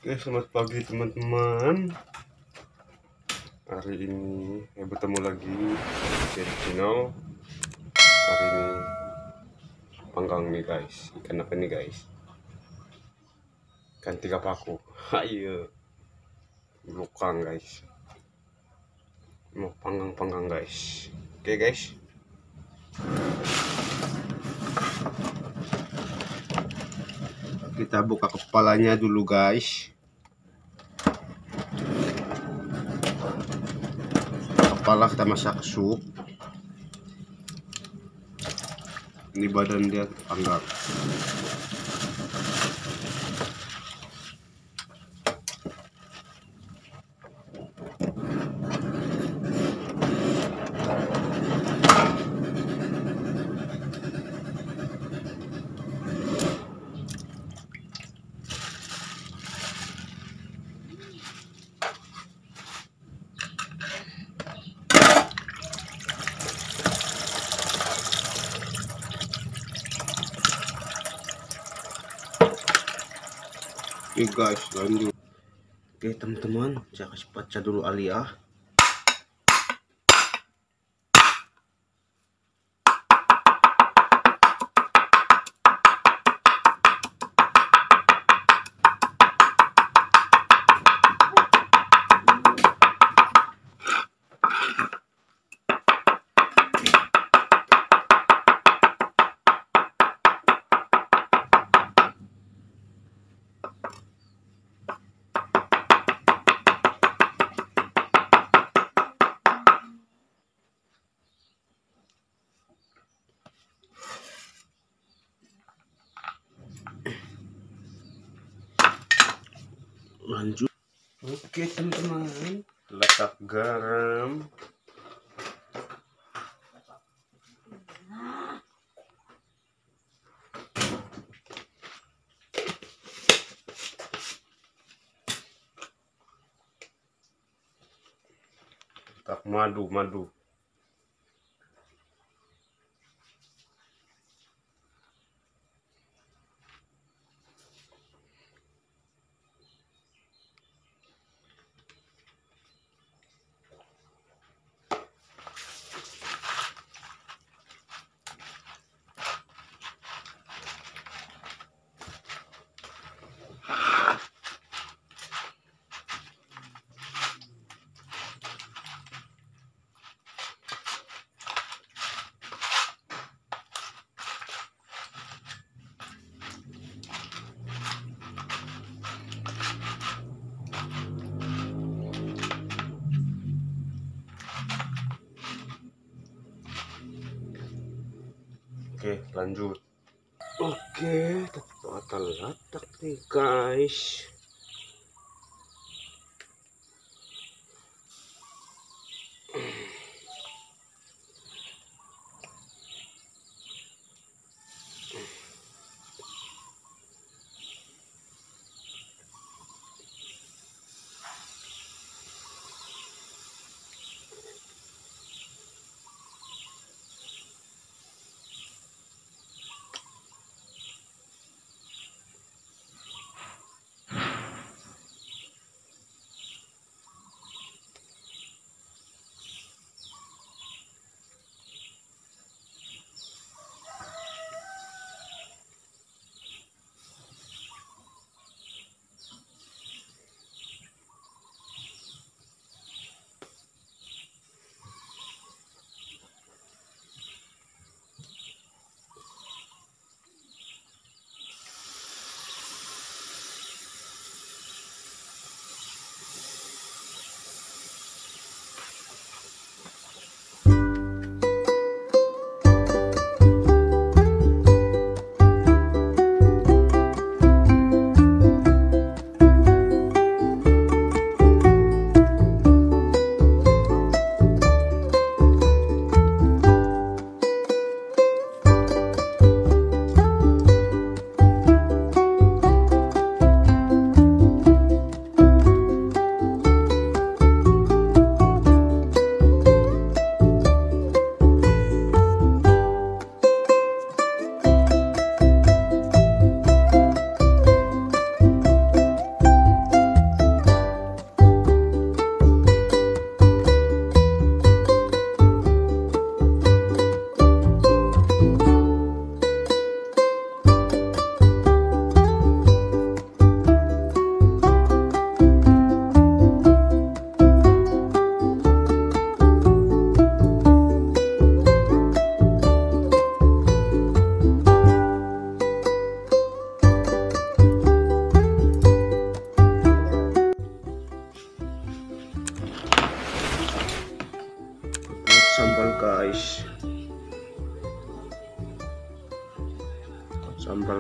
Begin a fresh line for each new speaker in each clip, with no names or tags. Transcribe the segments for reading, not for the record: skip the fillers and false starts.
Oke, selamat pagi teman-teman. Hari ini bertemu lagi di channel. Hari ini panggang nih guys. Ikan apa nih guys? Ikan tiga paku. Ayo, belukang guys. Mau panggang guys. Oke guys. Kita buka kepalanya dulu guys. Kepala kita masak sup. Ini badan dia panggang. Oke guys, lanjut. Oke teman-teman, saya kasih baca dulu Alia. Lanjut. Oke teman-teman, letak garam, letak madu. Oke, lanjut. Oke, kita letak nih guys.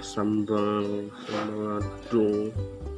sambal adung.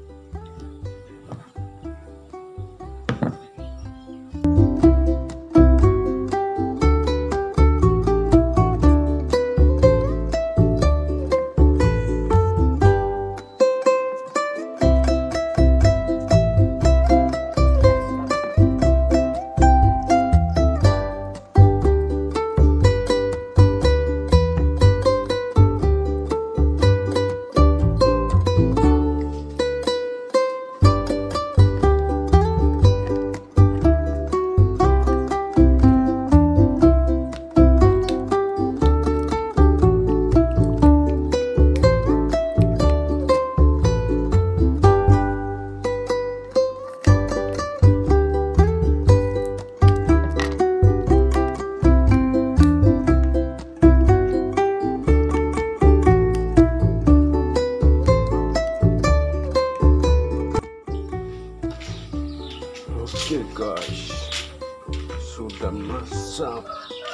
Oke guys, sudah masak.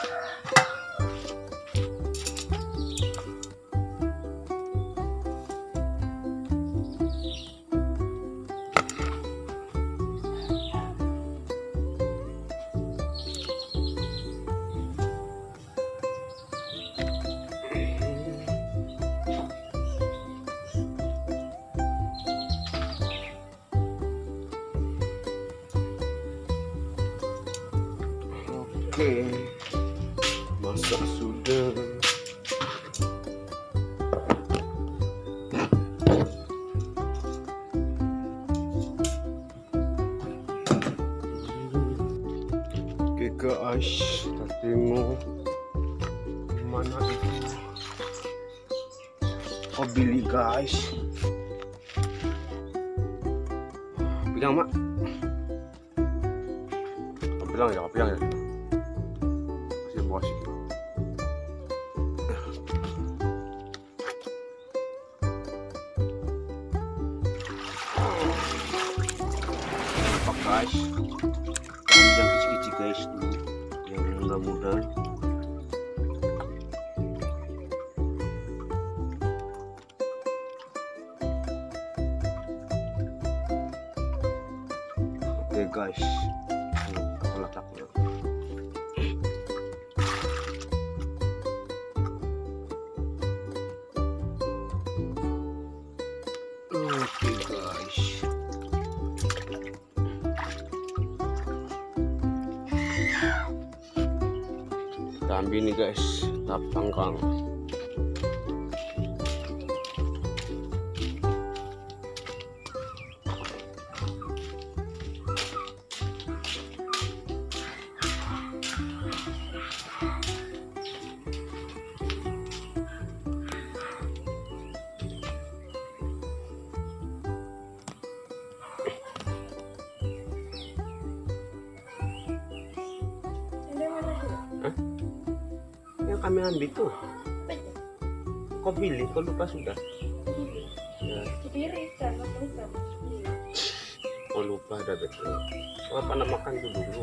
Oke, masak sudah. Oke guys, kita tengok mana itu. Oh Billy guys, pegang mak. Pegang ya, pegang ya. Bos apa guys, yang kecil-kecil guys dulu, yang muda-muda. Oke guys, aku letaknya. Oke guys, kita ambil nih guys, tahap panggang. Hah? Yang kami ambil tuh. Kau pilih, kau lupa sudah. Ya. Kau lupa dah betul. Apa nak makan tuh dulu?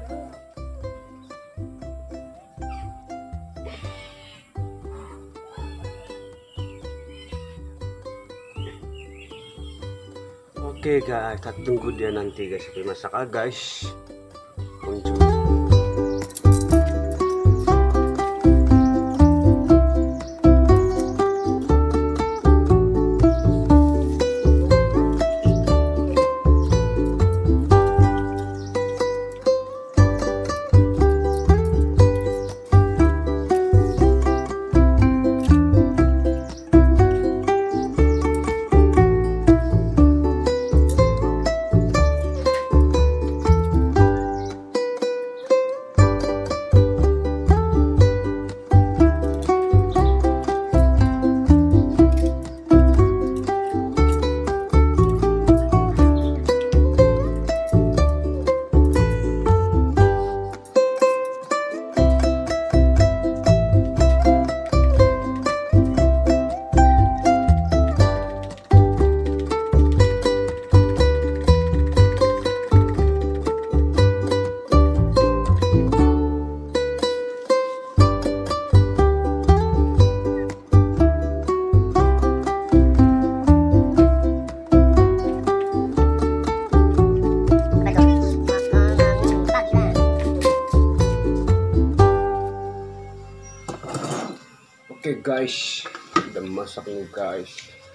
Oke guys, kita tunggu dia nanti guys sampai masak guys. Muncul. guys. Udah masak nih guys.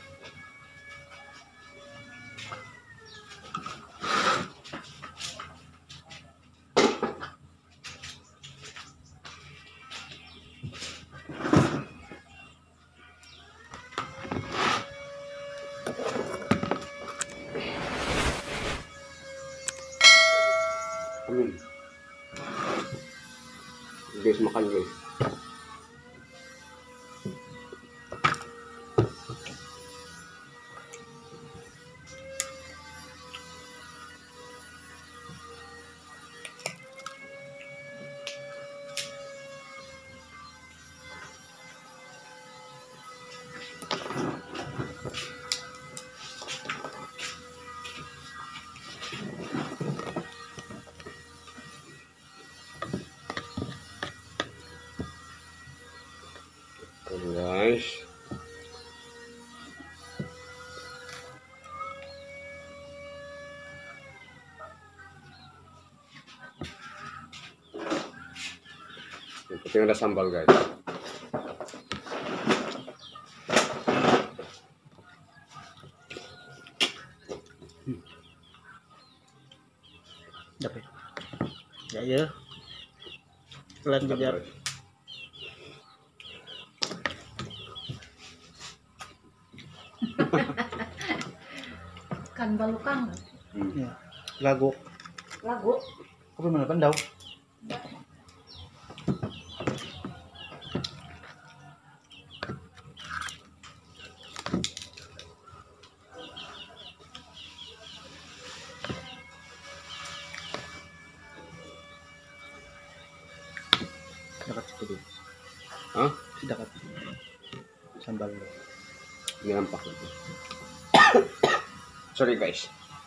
Guys, makan guys. Guys, yang penting ada sambal guys.
Dapat. Ya ya. Pelan kejar.
Kan balukang.
Ya. Lagu.
Lagu.
Apa mana pandau? Dapat itu.
Hah?
Dapat. Sambal.
Ini nampak itu. Sorry guys.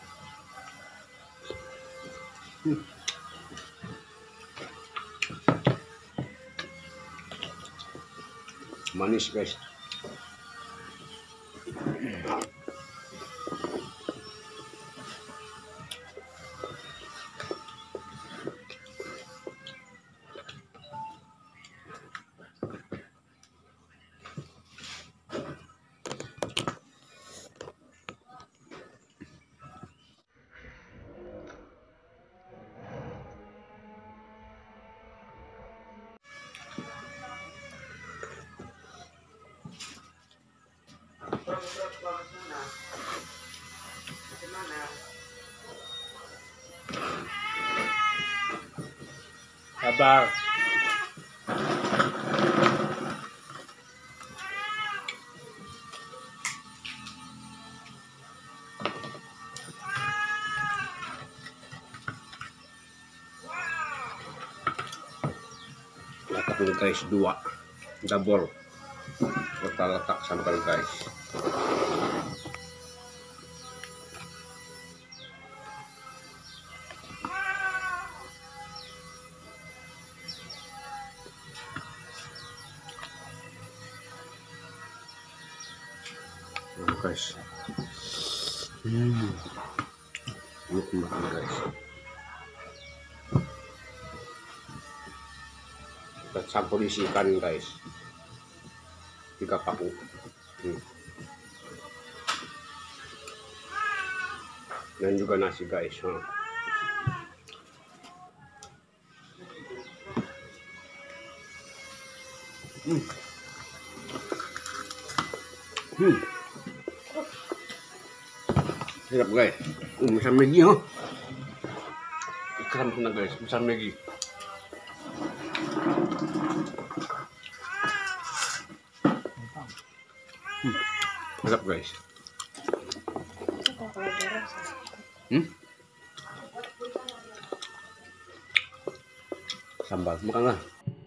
Manis guys.
Sabar.
Letak nih guys, 2 double. Kita letak sambal guys. Guys, ini makan guys. Kita campur isi ikan guys, 3 paku. Dan juga nasi guys. Sedap guys. Masam lagi oh. Ikan pun guys, masam lagi. Sedap guys. Sambal, makan lah.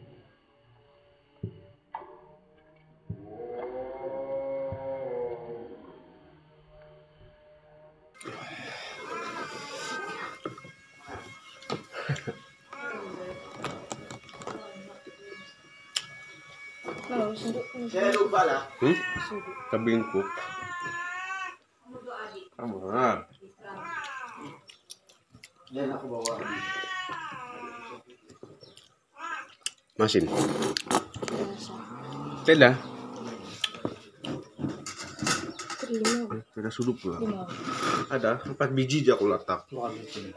Saya lupa lah.
Kabingko. Kamu ah.
Dan aku bawa.
Masin. Tidak.
Lima.
Ada sudup lah.
Lima.
Ada 4 biji aja aku letak.
Bukan di sini.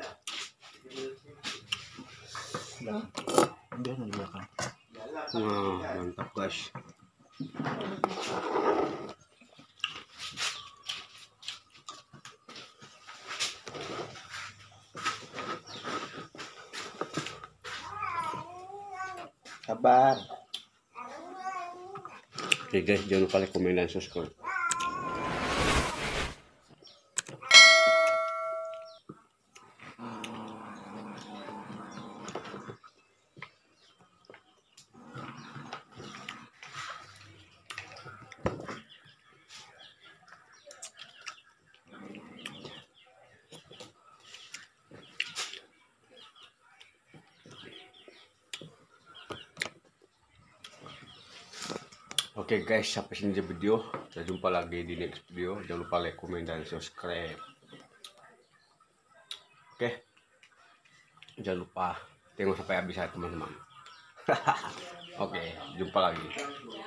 Hah?
Dia di belakang.
Wah, mantap guys.
Sabar.
Oke guys, jangan lupa like, komen, dan subscribe. Oke guys, sampai sini aja video. Kita jumpa lagi di next video. Jangan lupa like, komen, dan subscribe. Oke, jangan lupa tengok sampai habis ya teman-teman. Oke, jumpa lagi.